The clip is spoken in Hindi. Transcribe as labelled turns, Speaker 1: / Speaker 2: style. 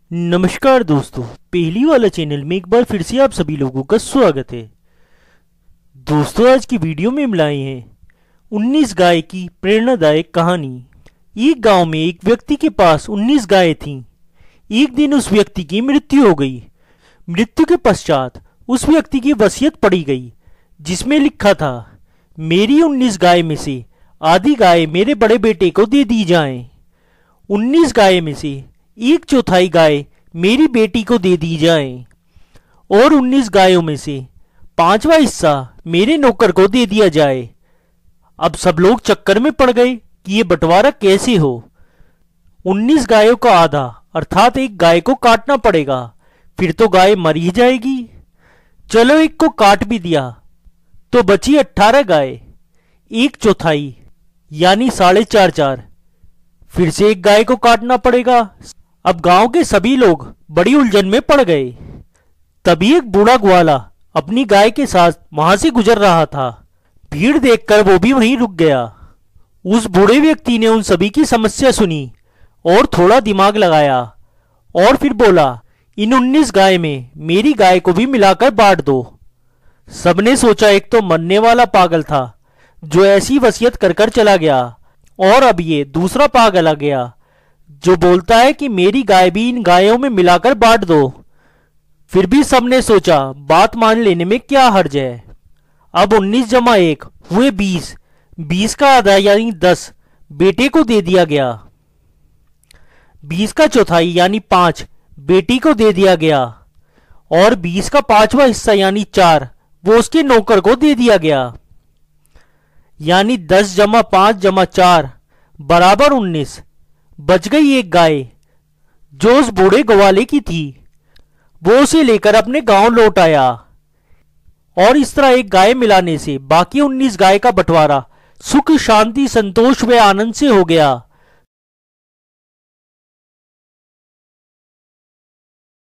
Speaker 1: नमस्कार दोस्तों, पहली वाला चैनल में एक बार फिर से आप सभी लोगों का स्वागत है। दोस्तों, आज की वीडियो में हम लाए हैं 19 गाय की प्रेरणादायक कहानी। एक गांव में एक व्यक्ति के पास 19 गायें थीं। एक दिन उस व्यक्ति की मृत्यु हो गई। मृत्यु के पश्चात उस व्यक्ति की वसीयत पढ़ी गई, जिसमें लिखा था, मेरी 19 गाय में से आधी गाय मेरे बड़े बेटे को दे दी जाएं। 19 गाय में से 1/4 गाय मेरी बेटी को दे दी जाए और 19 गायों में से 5वां हिस्सा मेरे नौकर को दे दिया जाए। अब सब लोग चक्कर में पड़ गए कि ये बंटवारा कैसे हो। 19 गायों का आधा अर्थात एक गाय को काटना पड़ेगा, फिर तो गाय मर ही जाएगी। चलो, एक को काट भी दिया तो बची 18 गाय, 1/4 यानी 4.5। फिर से एक गाय को काटना पड़ेगा। अब गांव के सभी लोग बड़ी उलझन में पड़ गए। तभी एक बूढ़ा ग्वाला अपनी गाय के साथ वहां से गुजर रहा था। भीड़ देखकर वो भी वहीं रुक गया। उस बूढ़े व्यक्ति ने उन सभी की समस्या सुनी और थोड़ा दिमाग लगाया और फिर बोला, इन 19 गाय में मेरी गाय को भी मिलाकर बांट दो। सबने सोचा एक तो मरने वाला पागल था जो ऐसी वसीयत कर कर चला गया, और अब ये दूसरा पागल आ गया जो बोलता है कि मेरी गाय भी इन गायों में मिलाकर बांट दो। फिर भी सबने सोचा बात मान लेने में क्या हर्ज है। अब 19 जमा 1 हुए 20। 20 का आधा यानी 10 बेटे को दे दिया गया। 20 का चौथाई यानी 5 बेटी को दे दिया गया और 20 का 5वां हिस्सा यानी 4 वो उसके नौकर को दे दिया गया। यानी 10 जमा 5 जमा 4 बराबर 19। बच गई एक गाय जो उस बूढ़े ग्वाले की थी। वो उसे लेकर अपने गांव लौट आया और इस तरह एक गाय मिलाने से बाकी 19 गाय का बंटवारा सुख शांति संतोष व आनंद से हो गया।